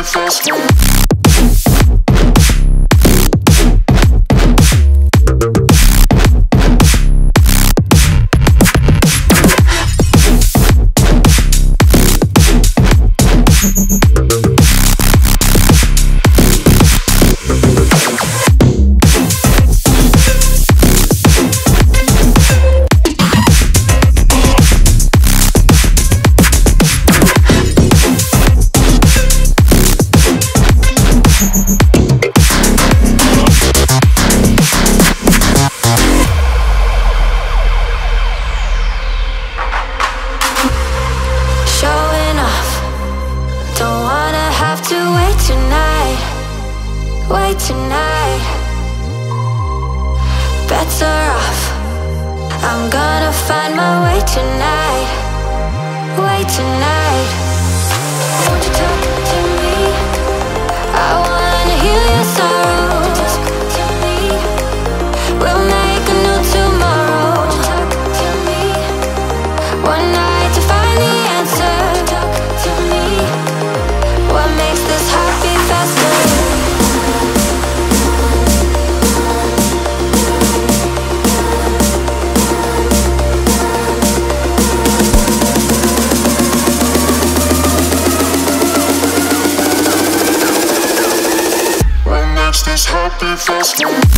happy faster. Wait tonight, better off. I'm gonna find my way tonight. Wait tonight. Won't you talk to me? I wanna heal your sorrows. Talk to me. We'll make a new tomorrow. Talk to me. One night to find the answer. Talk to me. What makes this heart beat faster? This happy faster.